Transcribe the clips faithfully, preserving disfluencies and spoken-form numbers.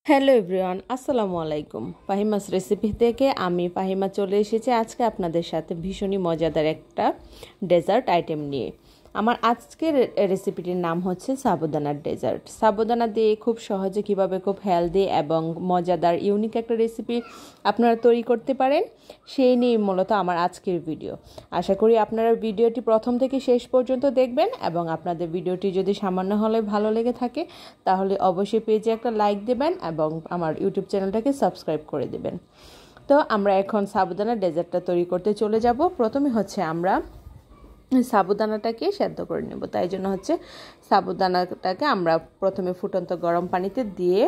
Hello everyone, আসসালামু আলাইকুম। ফাহিমাস recipe থেকে আমি ফাহিমা চলে এসেছি আজকে আপনাদের সাথে ভীষণই মজাদার একটা ডেজার্ট আইটেম নিয়ে। আমার আজকের রেসিপিটির নাম হচ্ছে সাবুদানার ডেজার্ট। সাবুদানা দিয়ে খুব সহজে কিভাবে খুব হেলদি এবং মজাদার ইউনিক একটা রেসিপি আপনারা তৈরি করতে পারেন, সেই নিয়ে মূলত আমার আজকের ভিডিও। আশা করি আপনারা ভিডিওটি প্রথম থেকে শেষ পর্যন্ত দেখবেন এবং আপনাদের ভিডিওটি যদি সামান্য হলে ভালো লেগে থাকে তাহলে অবশ্যই পেজে একটা লাইক দেবেন এবং আমার ইউটিউব চ্যানেলটাকে সাবস্ক্রাইব করে দেবেন। তো আমরা এখন সাবুদানার ডেজার্টটা তৈরি করতে চলে যাব। প্রথমে হচ্ছে আমরা সাবুদানাটাকে সেদ্ধ করে নেব। তাই জন্য হচ্ছে সাবুদানাটাকে আমরা প্রথমে ফুটন্ত গরম পানিতে দিয়ে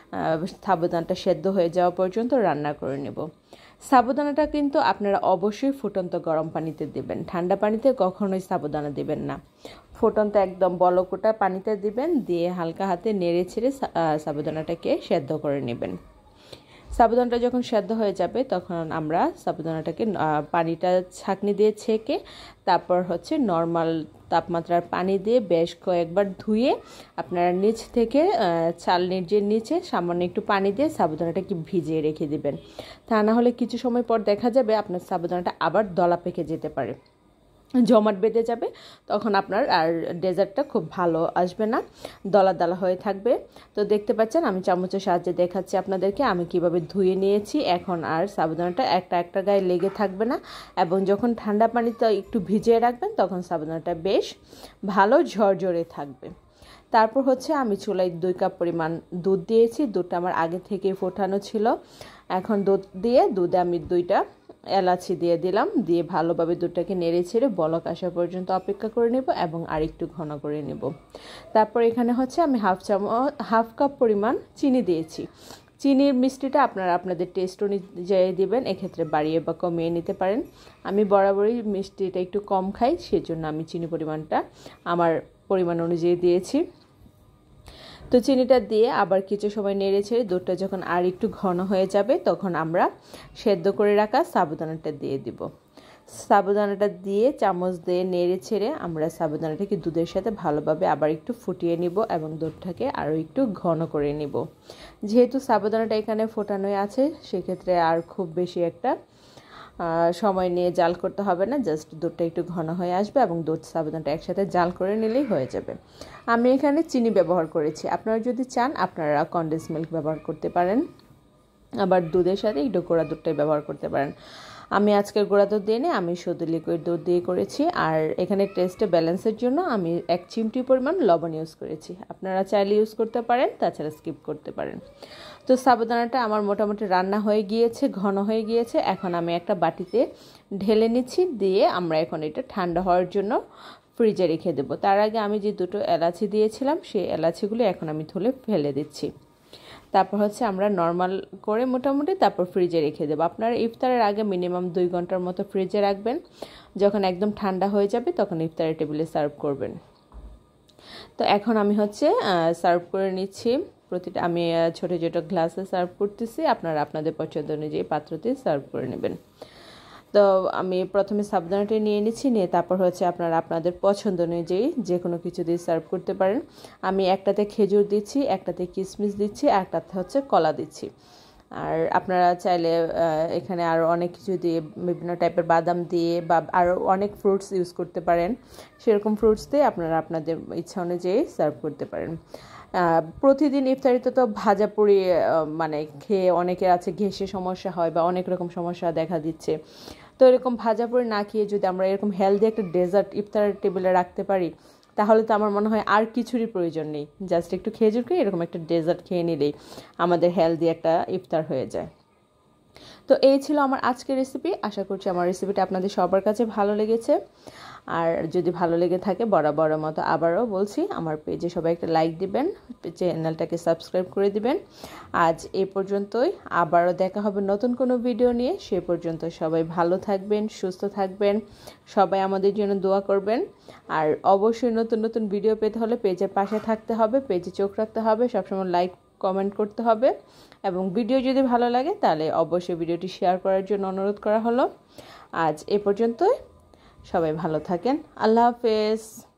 সাবুদানাটা সেদ্ধ হয়ে যাওয়া পর্যন্ত রান্না করে নেব। সাবুদানাটা কিন্তু আপনারা অবশ্যই ফুটন্ত গরম পানিতে দেবেন, ঠান্ডা পানিতে কখনোই সাবুদানা দেবেন না। ফুটন্ত একদম বলকোটা পানিতে দিবেন, দিয়ে হালকা হাতে নেড়ে ছেড়ে সাবুদানাটাকে সেদ্ধ করে নেবেন। সাবুদানাটা যখন সেদ্ধ হয়ে যাবে তখন আমরা সাবুদানাটাকে পানিটা ছাঁকনি দিয়ে ছেঁকে তারপর হচ্ছে নর্মাল তাপমাত্রার পানি দিয়ে বেশ কয়েকবার ধুয়ে আপনারা নিচ থেকে চালনির যে নিচে সামান্য একটু পানি দিয়ে সাবুদানাটাকে ভিজিয়ে রেখে দিবেন। তা না হলে কিছু সময় পর দেখা যাবে আপনার সাবুদানাটা আবার দলা পেকে যেতে পারে, জমাট বেঁধে যাবে, তখন আপনার আর ডেজার্টটা খুব ভালো আসবে না, দলা দলা হয়ে থাকবে। তো দেখতে পাচ্ছেন আমি চামচের সাহায্যে দেখাচ্ছি আপনাদেরকে আমি কিভাবে ধুয়ে নিয়েছি। এখন আর সাবুদানাটা একটা একটা গায়ে লেগে থাকবে না এবং যখন ঠান্ডা পানিতে একটু ভিজিয়ে রাখবেন তখন সাবুদানাটা বেশ ভালো ঝরঝরে থাকবে। তারপর হচ্ছে আমি চুলায় দুই কাপ পরিমাণ দুধ দিয়েছি। দুধটা আমার আগে থেকেই ফোটানো ছিল। এখন দুধ দিয়ে দুধে আমি দুইটা এলাচি দিয়ে দিলাম, দিয়ে ভালোভাবে দুধটাকে নেড়ে ছেড়ে বলক আসা পর্যন্ত অপেক্ষা করে নেব এবং আরেকটু ঘন করে নেব। তারপর এখানে হচ্ছে আমি হাফ চামচ হাফ কাপ পরিমাণ চিনি দিয়েছি। চিনির মিষ্টিটা আপনারা আপনাদের টেস্ট অনুযায়ী দিবেন, এক্ষেত্রে বাড়িয়ে বা কমিয়ে নিতে পারেন। আমি বরাবরই মিষ্টিটা একটু কম খাই, সেজন্য আমি চিনি পরিমাণটা আমার পরিমাণ অনুযায়ী দিয়েছি। তো চিনিটা দিয়ে আবার কিছু সময় নেড়ে ছেড়ে দুধটা যখন আর একটু ঘন হয়ে যাবে তখন আমরা সেদ্ধ করে রাখা সাবুদানাটা দিয়ে দিব। সাবুদানাটা দিয়ে চামচ দিয়ে নেড়ে ছেড়ে আমরা সাবুদানাটাকে দুধের সাথে ভালোভাবে আবার একটু ফুটিয়ে নিব এবং দুধটাকে আরও একটু ঘন করে নিব। যেহেতু সাবুদানাটা এখানে ফোটানোই আছে সেক্ষেত্রে আর খুব বেশি একটা সময় নিয়ে জাল করতে হবে না, জাস্ট দুধটা একটু ঘন হয়ে আসবে এবং দুধ সাবুদানাটা একসাথে জাল করে নিলেই হয়ে যাবে। আমি এখানে চিনি ব্যবহার করেছি, আপনারা যদি চান আপনারা কনডেন্স মিল্ক ব্যবহার করতে পারেন, আবার দুধের সাথে একটু গুঁড়া দুধটাই ব্যবহার করতে পারেন। আমি আজকের গুঁড়া দুধ দিয়ে নিয়ে আমি শুধু লিকুইড দুধ দিয়ে করেছি। আর এখানে টেস্টে ব্যালেন্সের জন্য আমি এক চিমটি পরিমাণ লবণ ইউজ করেছি, আপনারা চাইলে ইউজ করতে পারেন, তাছাড়া স্কিপ করতে পারেন। তো সাবুদানাটা আমার মোটামুটি রান্না হয়ে গিয়েছে, ঘন হয়ে গিয়েছে। এখন আমি একটা বাটিতে ঢেলে নিচ্ছি, দিয়ে আমরা এখন এটা ঠান্ডা হওয়ার জন্য ফ্রিজে রেখে দেবো। তার আগে আমি যে দুটো এলাচি দিয়েছিলাম সেই এলাচিগুলো এখন আমি তুলে ফেলে দিচ্ছি। তারপর হচ্ছে আমরা নর্মাল করে মোটামুটি তারপর ফ্রিজে রেখে দেবো। আপনারা ইফতারের আগে মিনিমাম দুই ঘন্টার মতো ফ্রিজে রাখবেন, যখন একদম ঠান্ডা হয়ে যাবে তখন ইফতারের টেবিলে সার্ভ করবেন। তো এখন আমি হচ্ছে সার্ভ করে নিচ্ছি, প্রতিটা আমি ছোটো ছোটো গ্লাসে সার্ভ করতেছি, আপনারা আপনাদের পছন্দ অনুযায়ী পাত্রতে সার্ভ করে নেবেন। তো আমি প্রথমে সাবুদানাটা নিয়ে নিচ্ছি, নিয়ে তারপর হচ্ছে আপনারা আপনাদের পছন্দ অনুযায়ী যে কোনো কিছু দিয়ে সার্ভ করতে পারেন। আমি একটাতে খেজুর দিচ্ছি, একটাতে কিশমিশ দিচ্ছি, একটাতে হচ্ছে কলা দিচ্ছি। আর আপনারা চাইলে এখানে আরও অনেক কিছু দিয়ে বিভিন্ন টাইপের বাদাম দিয়ে বা আরও অনেক ফ্রুটস ইউজ করতে পারেন, সেরকম ফ্রুটস দিয়ে আপনারা আপনাদের ইচ্ছা অনুযায়ী সার্ভ করতে পারেন। প্রতিদিন ইফতারিতে তো ভাজা পুরি মানে খেয়ে অনেকের আছে ঘেঁষে সমস্যা হয় বা অনেক রকম সমস্যা দেখা দিচ্ছে। তো এরকম ভাজা পুরি না খেয়ে যদি আমরা এরকম হেলদি একটা ডেজার্ট ইফতারের টেবিলে রাখতে পারি তাহলে তো আমার মনে হয় আর কিছুরই প্রয়োজন নেই, জাস্ট একটু খেজুর খেয়ে এরকম একটা ডেজার্ট খেয়ে নিলেই আমাদের হেলদি একটা ইফতার হয়ে যায়। তো এই ছিল আমার আজকের রেসিপি। আশা করছি আমার রেসিপিটা আপনাদের সবার কাছে ভালো লেগেছে। আর যদি ভালো লেগে থাকে বরাবর মতো আবারও বলছি আমার পেজে সবাই একটা লাইক দিবেন, চ্যানেলটাকে সাবস্ক্রাইব করে দিবেন। আজ এই পর্যন্তই, আবারও দেখা হবে নতুন কোনো ভিডিও নিয়ে। সে পর্যন্ত সবাই ভালো থাকবেন, সুস্থ থাকবেন, সবাই আমাদের জন্য দোয়া করবেন। আর অবশ্যই নতুন নতুন ভিডিও পেতে হলে পেজের পাশে থাকতে হবে, পেজে চোখ রাখতে হবে, সবসময় লাইক কমেন্ট করতে হবে এবং ভিডিও যদি ভালো লাগে তাহলে অবশ্যই ভিডিওটি শেয়ার করার জন্য অনুরোধ করা হলো। আজ এ পর্যন্তই, সবাই ভালো থাকেন, আল্লাহ হাফেজ।